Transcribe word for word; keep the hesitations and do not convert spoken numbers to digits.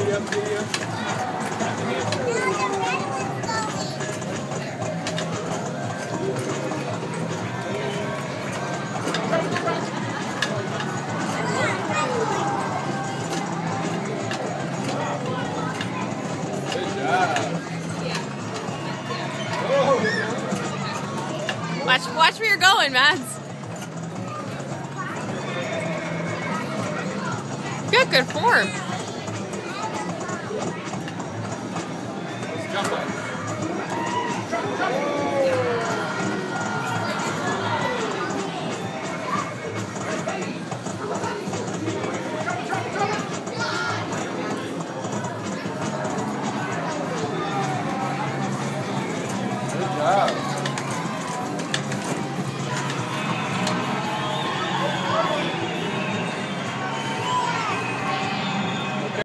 Watch, watch where you're going, Mads. You got good form. Jump on.